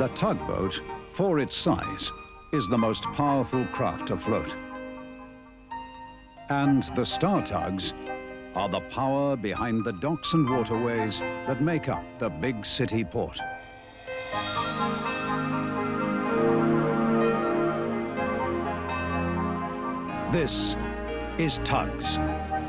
The tugboat, for its size, is the most powerful craft afloat. And the Star Tugs are the power behind the docks and waterways that make up the big city port. This is Tugs.